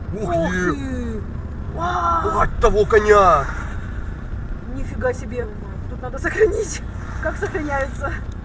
Ух Ух ты! ты! Вау! Мать того коня! Нифига себе! Тут надо сохранить. Как сохраняется?